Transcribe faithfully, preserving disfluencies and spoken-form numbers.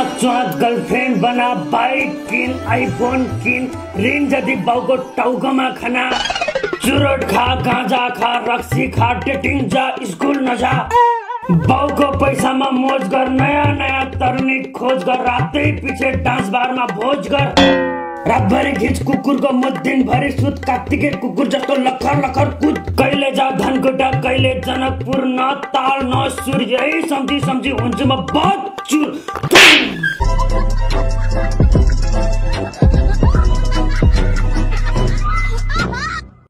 च्वाक girlfriend बना, bike किन, iPhone किन, ऋण जति बाउको टाउकोमा खाना, चुरोट खा, गाँजा खा, रक्सी खा, डेटिङ जा, स्कुल नजा, बाउको पैसामा मोज गर, नयाँ नयाँ तरुनी खोज गर, रातै पछि डान्स बारमा भोज गर, रातभरि खिच कुकुरको मुख, दिनभरि सुत कात्तिके कुकुर जस्तो लखर लखर कुद, कहिले जा धनकुटा, कहिले जनकपुर, न ताल न सुर, यही सम्झी सम्झी हुन्छु म बच्चु।